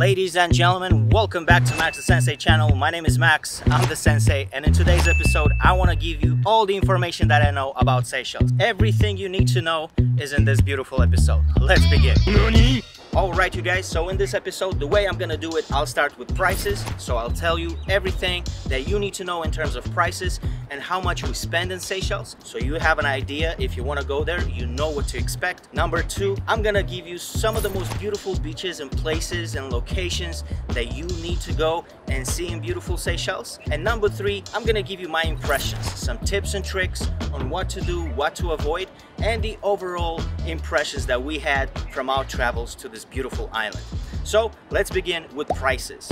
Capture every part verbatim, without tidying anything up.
Ladies and gentlemen, welcome back to Max the Sensei channel. My name is Max, I'm the Sensei, and in today's episode I want to give you all the information that I know about Seychelles. Everything you need to know is in this beautiful episode. Let's begin. Nani? Alright you guys, so in this episode, the way I'm gonna do it, I'll start with prices. So I'll tell you everything that you need to know in terms of prices and how much we spend in Seychelles, so you have an idea. If you want to go there, you know what to expect. Number two, I'm gonna give you some of the most beautiful beaches and places and locations that you need to go and see in beautiful Seychelles. And number three, I'm gonna give you my impressions, some tips and tricks on what to do, what to avoid, and the overall impressions that we had from our travels to this beautiful island. So let's begin with prices.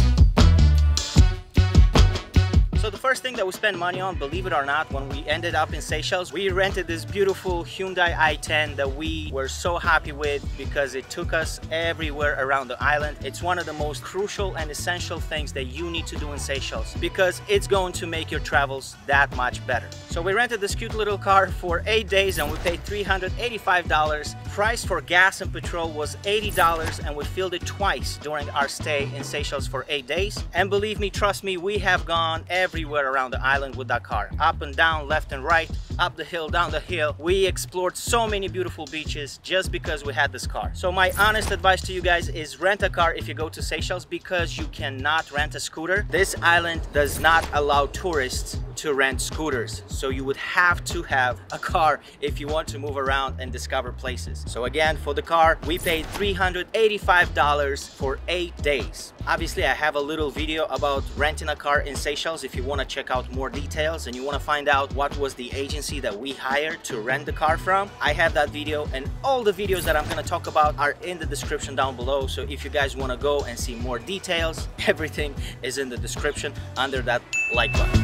So the first thing that we spent money on, believe it or not, when we ended up in Seychelles, we rented this beautiful Hyundai i ten that we were so happy with because it took us everywhere around the island. It's one of the most crucial and essential things that you need to do in Seychelles because it's going to make your travels that much better. So we rented this cute little car for eight days and we paid three hundred eighty-five dollars. Price for gas and petrol was eighty dollars and we filled it twice during our stay in Seychelles for eight days. And believe me, trust me, we have gone every everywhere around the island with that car, up and down, left and right, up the hill, down the hill. We explored so many beautiful beaches just because we had this car. So my honest advice to you guys is rent a car if you go to Seychelles because you cannot rent a scooter. This island does not allow tourists to rent scooters, so you would have to have a car if you want to move around and discover places. So again, for the car we paid three hundred eighty-five dollars for eight days. Obviously I have a little video about renting a car in Seychelles if you want to check out more details and you want to find out what was the agency that we hired to rent the car from. I have that video, and all the videos that I'm going to talk about are in the description down below. So if you guys want to go and see more details, everything is in the description under that like button.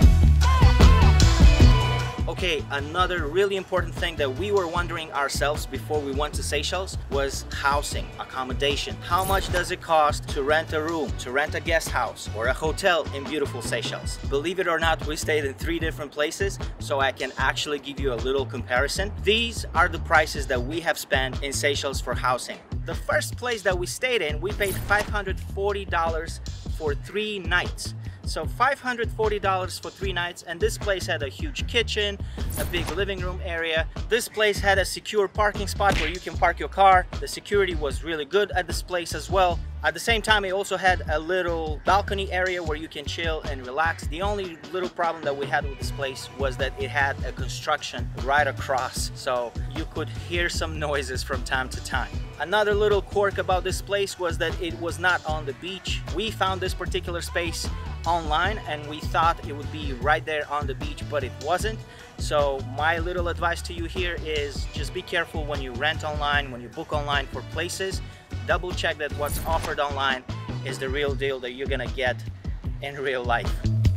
Okay, another really important thing that we were wondering ourselves before we went to Seychelles was housing, accommodation. How much does it cost to rent a room, to rent a guest house or a hotel in beautiful Seychelles? Believe it or not, we stayed in three different places, so I can actually give you a little comparison. These are the prices that we have spent in Seychelles for housing. The first place that we stayed in, we paid five hundred forty dollars for three nights. So five hundred forty dollars for three nights, and this place had a huge kitchen, a big living room area. This place had a secure parking spot where you can park your car. The security was really good at this place as well. At the same time, it also had a little balcony area where you can chill and relax. The only little problem that we had with this place was that it had a construction right across, so you could hear some noises from time to time. Another little quirk about this place was that it was not on the beach. We found this particular space online and we thought it would be right there on the beach, but it wasn't. So my little advice to you here is just be careful when you rent online, when you book online for places. Double check that what's offered online is the real deal that you're gonna get in real life.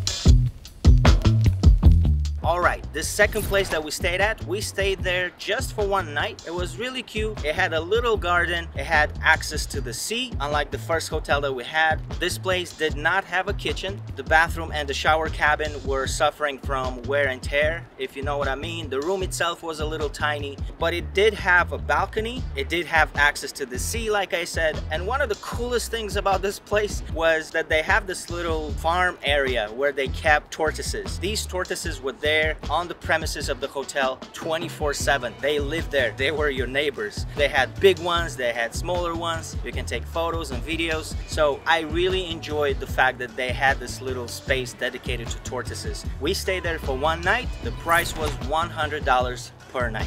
Alright, the second place that we stayed at, we stayed there just for one night. It was really cute. It had a little garden. It had access to the sea. Unlike the first hotel that we had, this place did not have a kitchen. The bathroom and the shower cabin were suffering from wear and tear, if you know what I mean. The room itself was a little tiny, but it did have a balcony. It did have access to the sea, like I said. And one of the coolest things about this place was that they have this little farm area where they kept tortoises. These tortoises were there on the premises of the hotel twenty-four seven. They lived there. They were your neighbors. They had big ones, they had smaller ones. You can take photos and videos. So I really enjoyed the fact that they had this little space dedicated to tortoises. We stayed there for one night. The price was one hundred dollars per night.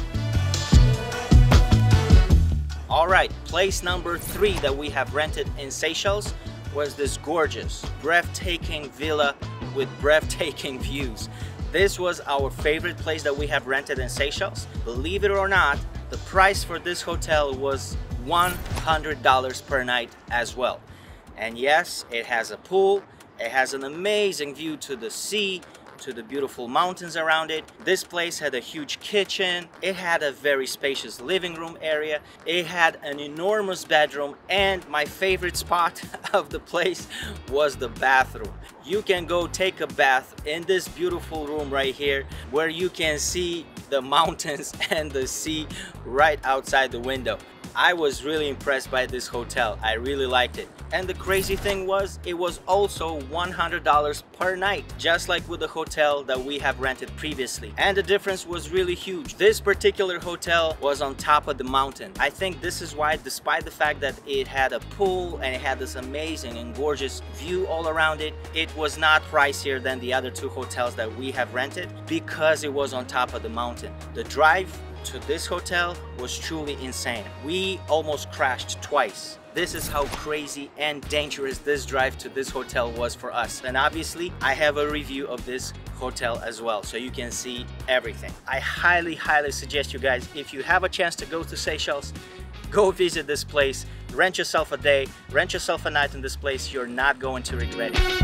All right, place number three that we have rented in Seychelles was this gorgeous, breathtaking villa with breathtaking views. This was our favorite place that we have rented in Seychelles. Believe it or not, the price for this hotel was one hundred dollars per night as well. And yes, it has a pool, it has an amazing view to the sea, to the beautiful mountains around it. This place had a huge kitchen. It had a very spacious living room area. It had an enormous bedroom, and my favorite spot of the place was the bathroom. You can go take a bath in this beautiful room right here where you can see the mountains and the sea right outside the window. I was really impressed by this hotel. I really liked it. And the crazy thing was, it was also one hundred dollars per night, just like with the hotel that we have rented previously. And the difference was really huge. This particular hotel was on top of the mountain. I think this is why, despite the fact that it had a pool and it had this amazing and gorgeous view all around it, it was not pricier than the other two hotels that we have rented because it was on top of the mountain. The drive to this hotel was truly insane. We almost crashed twice. This is how crazy and dangerous this drive to this hotel was for us. And obviously, I have a review of this hotel as well, so you can see everything. I highly, highly suggest you guys, if you have a chance to go to Seychelles, go visit this place, rent yourself a day, rent yourself a night in this place. You're not going to regret it.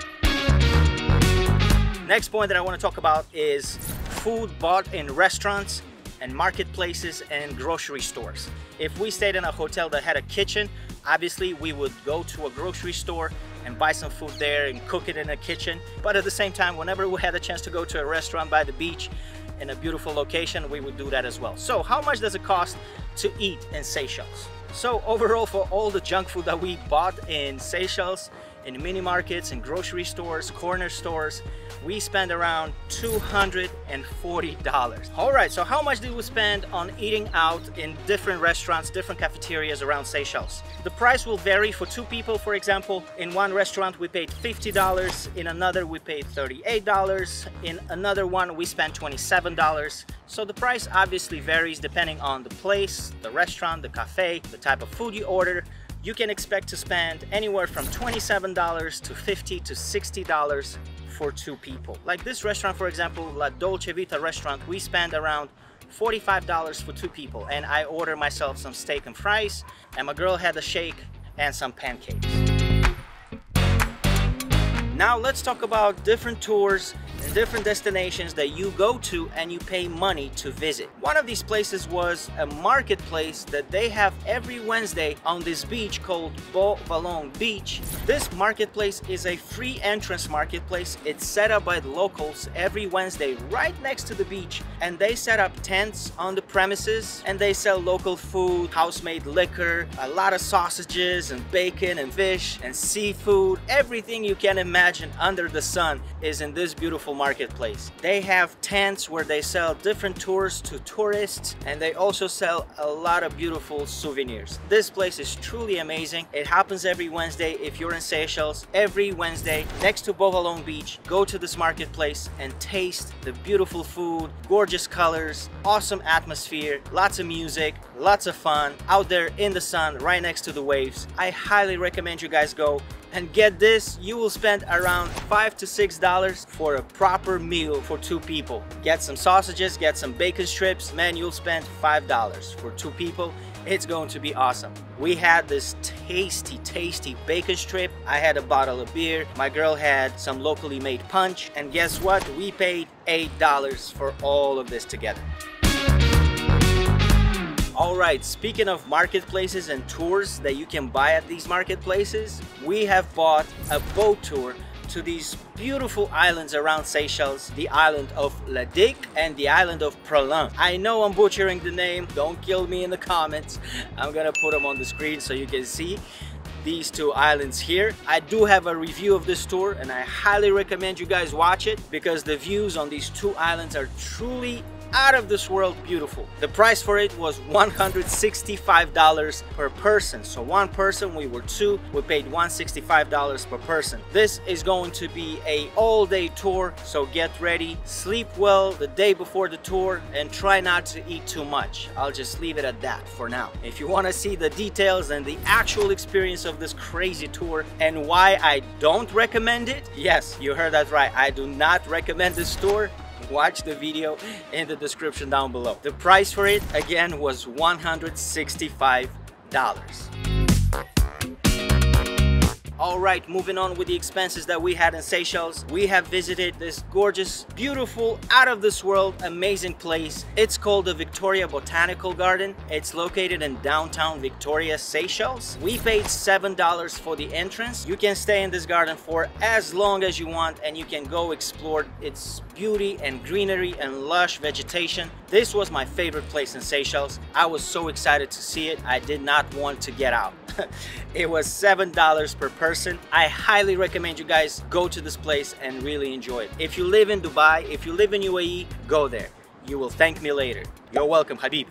Next point that I want to talk about is food bought in restaurants and marketplaces and grocery stores. If we stayed in a hotel that had a kitchen, obviously we would go to a grocery store and buy some food there and cook it in a kitchen. But at the same time, whenever we had a chance to go to a restaurant by the beach in a beautiful location, we would do that as well. So how much does it cost to eat in Seychelles? So overall, for all the junk food that we bought in Seychelles, in mini markets and grocery stores, corner stores, we spent around two hundred forty dollars. All right, so how much did we spend on eating out in different restaurants, different cafeterias around Seychelles? The price will vary for two people. For example, in one restaurant we paid fifty dollars, in another we paid thirty-eight dollars, in another one we spent twenty-seven dollars. So the price obviously varies depending on the place, the restaurant, the cafe, the type of food you order. You can expect to spend anywhere from twenty-seven dollars to fifty to sixty dollars for two people. Like this restaurant, for example, La Dolce Vita restaurant, we spent around forty-five dollars for two people, and I ordered myself some steak and fries, and my girl had a shake and some pancakes. Now let's talk about different tours and different destinations that you go to and you pay money to visit. One of these places was a marketplace that they have every Wednesday on this beach called Beau Vallon Beach. This marketplace is a free entrance marketplace. It's set up by the locals every Wednesday right next to the beach, and they set up tents on the premises and they sell local food, house-made liquor, a lot of sausages and bacon and fish and seafood. Everything you can imagine under the sun is in this beautiful marketplace. They have tents where they sell different tours to tourists, and they also sell a lot of beautiful souvenirs. This place is truly amazing. It happens every Wednesday. If you're in Seychelles, every Wednesday next to Beau Vallon Beach, go to this marketplace and taste the beautiful food, gorgeous colors, awesome atmosphere, lots of music, lots of fun out there in the sun right next to the waves. I highly recommend you guys go. And get this, you will spend around five to six dollars for a proper meal for two people. Get some sausages, get some bacon strips, man, you'll spend five dollars for two people. It's going to be awesome. We had this tasty, tasty bacon strip. I had a bottle of beer. My girl had some locally made punch. And guess what? We paid eight dollars for all of this together. Alright, speaking of marketplaces and tours that you can buy at these marketplaces, we have bought a boat tour to these beautiful islands around Seychelles, the island of La Digue and the island of Praslin. I know I'm butchering the name, don't kill me in the comments. I'm gonna put them on the screen so you can see these two islands here. I do have a review of this tour and I highly recommend you guys watch it because the views on these two islands are truly out of this world beautiful. The price for it was one hundred sixty-five dollars per person. So one person, we were two, we paid one hundred sixty-five dollars per person. This is going to be a all-day tour, so get ready, sleep well the day before the tour, and try not to eat too much. I'll just leave it at that for now. If you want to see the details and the actual experience of this crazy tour and why I don't recommend it, yes, you heard that right, I do not recommend this tour. Watch the video in the description down below. The price for it again was one hundred sixty-five dollars. All right, moving on with the expenses that we had in Seychelles. We have visited this gorgeous, beautiful, out of this world, amazing place. It's called the Victoria Botanical Garden. It's located in downtown Victoria, Seychelles. We paid seven dollars for the entrance. You can stay in this garden for as long as you want and you can go explore its beauty and greenery and lush vegetation. This was my favorite place in Seychelles. I was so excited to see it. I did not want to get out. It was seven dollars per person. I highly recommend you guys go to this place and really enjoy it. If you live in Dubai, if you live in U A E, go there. You will thank me later. You're welcome, Habib.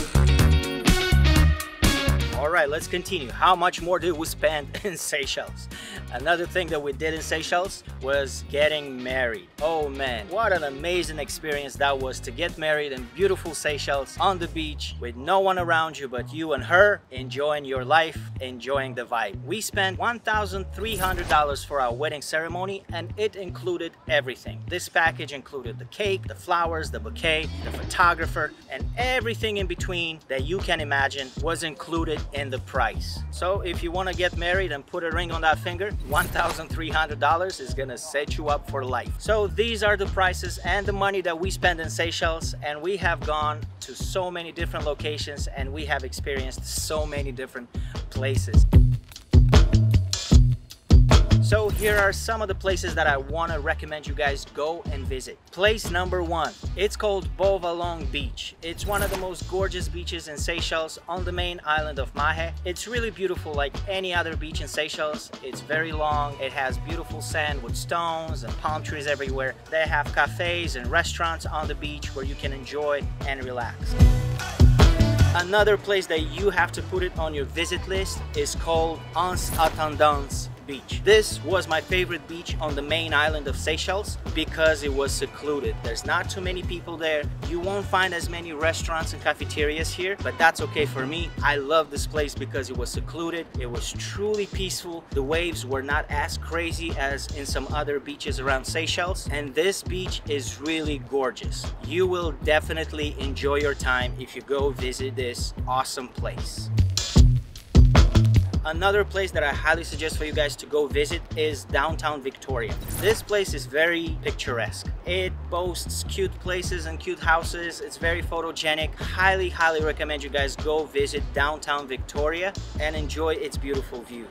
All right, let's continue. How much more did we spend in Seychelles? Another thing that we did in Seychelles was getting married. Oh man, what an amazing experience that was to get married in beautiful Seychelles on the beach with no one around you but you and her, enjoying your life, enjoying the vibe. We spent one thousand three hundred dollars for our wedding ceremony and it included everything. This package included the cake, the flowers, the bouquet, the photographer, and everything in between that you can imagine was included in the price. So if you want to get married and put a ring on that finger, one thousand three hundred dollars is gonna set you up for life. So these are the prices and the money that we spend in Seychelles, and we have gone to so many different locations and we have experienced so many different places. So here are some of the places that I want to recommend you guys go and visit. Place number one, it's called Beau Vallon Beach. It's one of the most gorgeous beaches in Seychelles on the main island of Mahé. It's really beautiful like any other beach in Seychelles. It's very long, it has beautiful sand with stones and palm trees everywhere. They have cafes and restaurants on the beach where you can enjoy and relax. Another place that you have to put it on your visit list is called Anse Attendance Beach. This was my favorite beach on the main island of Seychelles because it was secluded. There's not too many people there. You won't find as many restaurants and cafeterias here, but that's okay for me. I love this place because it was secluded. It was truly peaceful. The waves were not as crazy as in some other beaches around Seychelles, and this beach is really gorgeous. You will definitely enjoy your time if you go visit this awesome place. Another place that I highly suggest for you guys to go visit is downtown Victoria. This place is very picturesque. It boasts cute places and cute houses. It's very photogenic. Highly, highly recommend you guys go visit downtown Victoria and enjoy its beautiful views.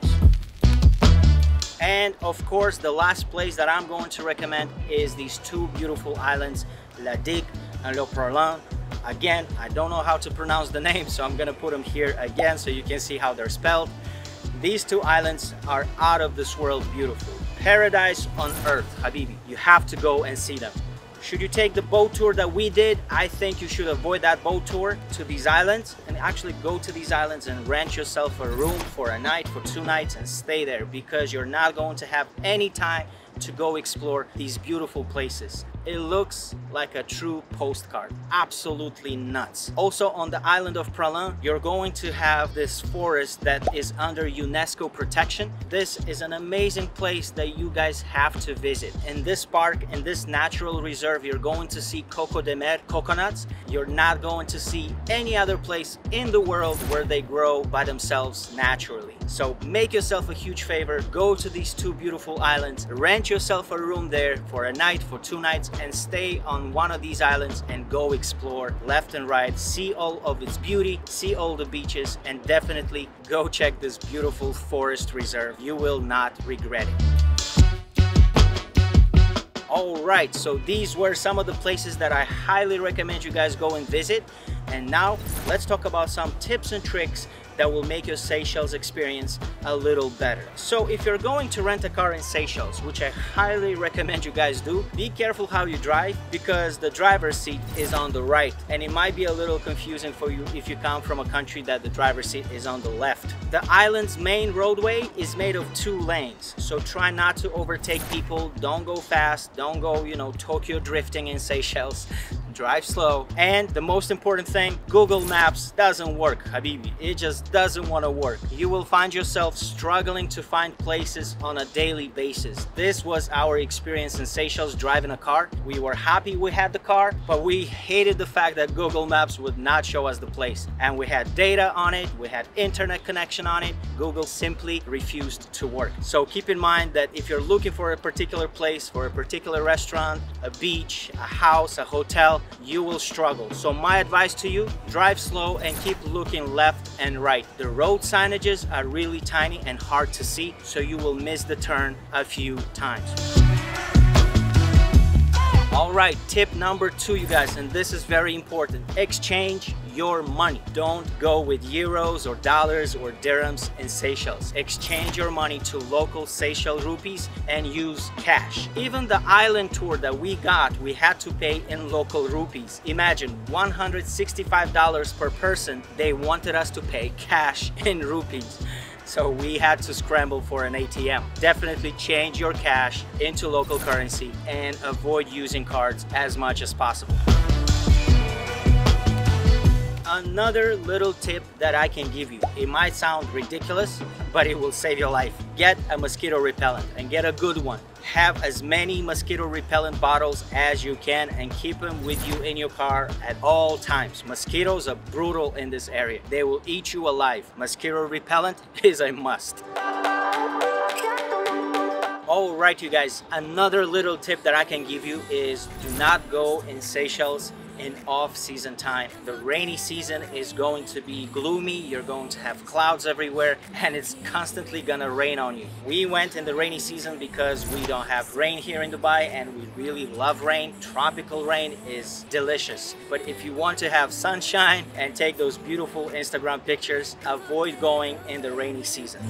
And of course, the last place that I'm going to recommend is these two beautiful islands, La Digue and Le Praslin. Again, I don't know how to pronounce the name, so I'm gonna put them here again so you can see how they're spelled. These two islands are out of this world beautiful. Paradise on earth, Habibi. You have to go and see them. Should you take the boat tour that we did, I think you should avoid that boat tour to these islands and actually go to these islands and rent yourself a room for a night, for two nights and stay there, because you're not going to have any time to go explore these beautiful places. It looks like a true postcard. Absolutely nuts. Also on the island of Praslin, you're going to have this forest that is under UNESCO protection. This is an amazing place that you guys have to visit. In this park, in this natural reserve, you're going to see coco de mer, coconuts. You're not going to see any other place in the world where they grow by themselves naturally. So make yourself a huge favor, go to these two beautiful islands, rent yourself a room there for a night, for two nights, and stay on one of these islands and go explore left and right, see all of its beauty, see all the beaches, and definitely go check this beautiful forest reserve. You will not regret it. All right, so these were some of the places that I highly recommend you guys go and visit. And now let's talk about some tips and tricks that will make your Seychelles experience a little better. So if you're going to rent a car in Seychelles, which I highly recommend you guys do, be careful how you drive, because the driver's seat is on the right, and it might be a little confusing for you if you come from a country that the driver's seat is on the left. The island's main roadway is made of two lanes, so try not to overtake people. Don't go fast, don't go, you know, Tokyo drifting in Seychelles. drive slow, and the most important thing, Google Maps doesn't work, Habibi. It just doesn't want to work. You will find yourself struggling to find places on a daily basis. This was our experience in Seychelles driving a car. We were happy we had the car, but we hated the fact that Google Maps would not show us the place. And we had data on it, we had internet connection on it. Google simply refused to work. So keep in mind that if you're looking for a particular place, for a particular restaurant, a beach, a house, a hotel, you will struggle. So my advice to you, drive slow and keep looking left and right. The road signages are really tiny and hard to see, so you will miss the turn a few times. All right, tip number two, you guys, and this is very important. Exchange your money. Don't go with euros or dollars or dirhams in Seychelles. Exchange your money to local Seychelles rupees and use cash. Even the island tour that we got, we had to pay in local rupees. Imagine one hundred sixty-five dollars per person. They wanted us to pay cash in rupees. So we had to scramble for an A T M. Definitely change your cash into local currency and avoid using cards as much as possible. Another little tip that I can give you, it might sound ridiculous, but it will save your life. Get a mosquito repellent and get a good one. Have as many mosquito repellent bottles as you can and keep them with you in your car at all times. Mosquitoes are brutal in this area. They will eat you alive. Mosquito repellent is a must. All right, you guys, another little tip that I can give you is do not go in Seychelles in off-season time. The rainy season is going to be gloomy. You're going to have clouds everywhere and it's constantly gonna rain on you. We went in the rainy season because we don't have rain here in Dubai and we really love rain. Tropical rain is delicious. But if you want to have sunshine and take those beautiful Instagram pictures, avoid going in the rainy season.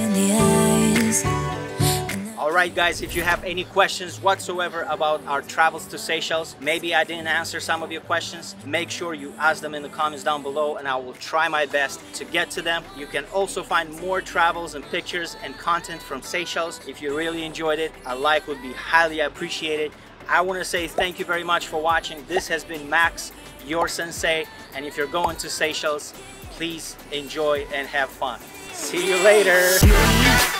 Alright guys, if you have any questions whatsoever about our travels to Seychelles, maybe I didn't answer some of your questions, make sure you ask them in the comments down below and I will try my best to get to them. You can also find more travels and pictures and content from Seychelles. If you really enjoyed it, a like would be highly appreciated. I want to say thank you very much for watching. This has been Max, your sensei, and if you're going to Seychelles, please enjoy and have fun. See you later.